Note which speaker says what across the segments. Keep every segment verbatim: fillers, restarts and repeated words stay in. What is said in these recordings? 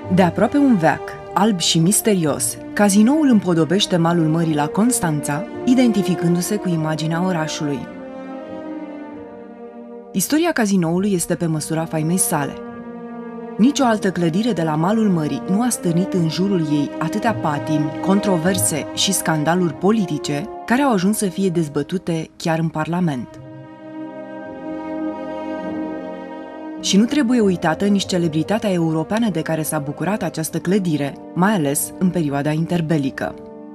Speaker 1: De aproape un veac, alb și misterios, cazinoul împodobește malul mării la Constanța, identificându-se cu imaginea orașului. Istoria cazinoului este pe măsura faimei sale. Nici o altă clădire de la malul mării nu a stârnit în jurul ei atâtea patimi, controverse și scandaluri politice care au ajuns să fie dezbătute chiar în Parlament. Și nu trebuie uitată nici celebritatea europeană de care s-a bucurat această clădire, mai ales în perioada interbelică.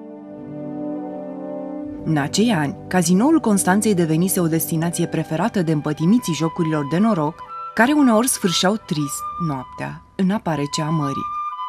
Speaker 1: În acei ani, cazinoul Constanței devenise o destinație preferată de împătimiții jocurilor de noroc, care uneori sfârșeau trist noaptea în apa rece a mării.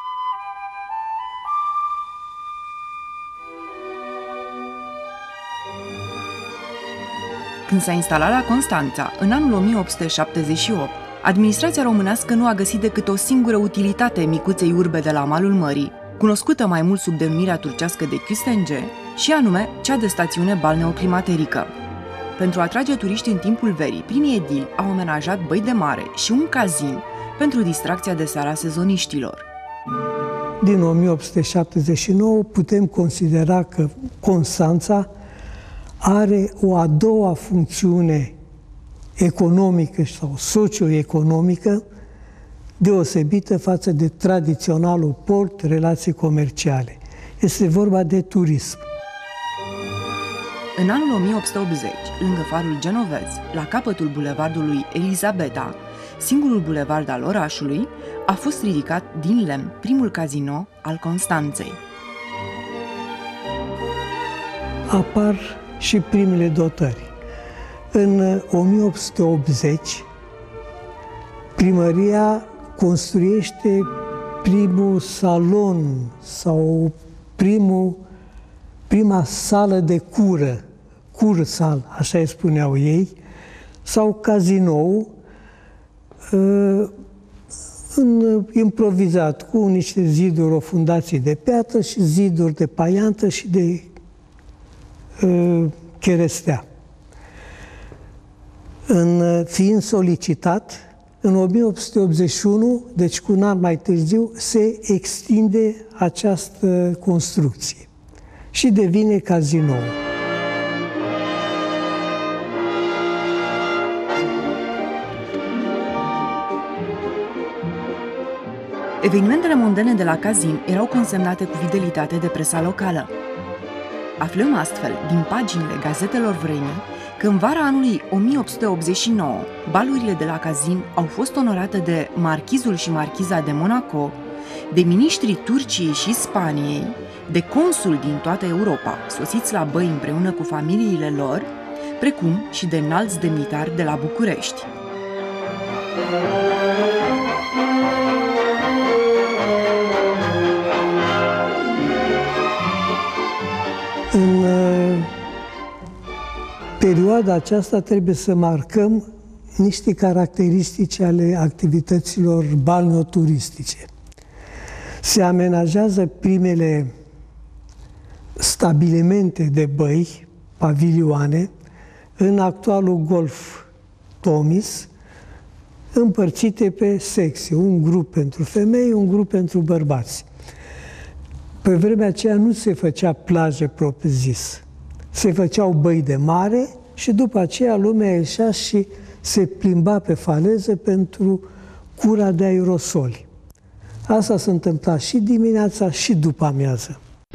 Speaker 1: Când s-a instalat la Constanța, în anul o mie opt sute șaptezeci și opt, administrația românească nu a găsit decât o singură utilitate micuței urbe de la malul mării, cunoscută mai mult sub denumirea turcească de Küstence, și anume cea de stațiune balneoclimaterică. Pentru a atrage turiști în timpul verii, primii edili au amenajat băi de mare și un cazin pentru distracția de seara sezoniștilor.
Speaker 2: Din o mie opt sute șaptezeci și nouă putem considera că Constanța are o a doua funcțiune economică sau socioeconomică deosebită față de tradiționalul port, relații comerciale. Este vorba de turism.
Speaker 1: În anul o mie opt sute optzeci, lângă farul genovez, la capătul bulevardului Elisabeta, singurul bulevard al orașului, a fost ridicat din lemn primul cazino al Constanței.
Speaker 2: Apar și primele dotări. În o mie opt sute optzeci, primăria construiește primul salon sau primul, prima sală de cură, cursal, așa îi spuneau ei, sau cazinou, în improvizat, cu niște ziduri, o fundație de piatră și ziduri de paiantă și de uh, cherestea. În, fiind solicitat, în o mie opt sute optzeci și unu, deci cu un an mai târziu, se extinde această construcție și devine cazinou.
Speaker 1: Evenimentele mondene de la cazin erau consemnate cu fidelitate de presa locală. Aflăm astfel, din paginile gazetelor vremii, că în vara anului o mie opt sute optzeci și nouă, balurile de la cazin au fost onorate de marchizul și marchiza de Monaco, de miniștrii Turciei și Spaniei, de consuli din toată Europa, sosiți la băi împreună cu familiile lor, precum și de înalți demnitari de la București.
Speaker 2: În perioada aceasta trebuie să marcăm niște caracteristici ale activităților balneoturistice. Se amenajează primele stabilimente de băi, pavilioane, în actualul Golf Tomis, împărțite pe sexe, un grup pentru femei, un grup pentru bărbați. Pe vremea aceea nu se făcea plajă propriu-zis. Se făceau băi de mare și după aceea lumea ieșea și se plimba pe faleză pentru cura de aerosoli. Asta se întâmpla și dimineața și după amiază.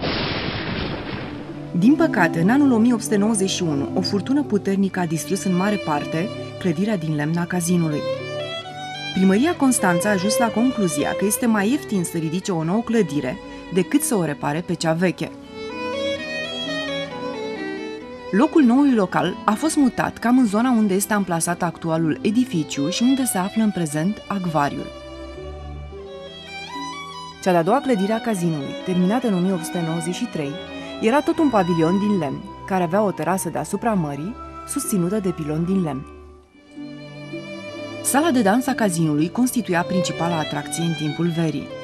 Speaker 1: Din păcate, în anul o mie opt sute nouăzeci și unu, o furtună puternică a distrus în mare parte clădirea din lemn a cazinului. Primăria Constanța a ajuns la concluzia că este mai ieftin să ridice o nouă clădire decât să o repare pe cea veche. Locul noului local a fost mutat cam în zona unde este amplasat actualul edificiu și unde se află în prezent acvariul. Cea de-a doua clădire a cazinului, terminată în o mie opt sute nouăzeci și trei, era tot un pavilion din lemn, care avea o terasă deasupra mării, susținută de piloni din lemn. Sala de dans a cazinului constituia principala atracție în timpul verii.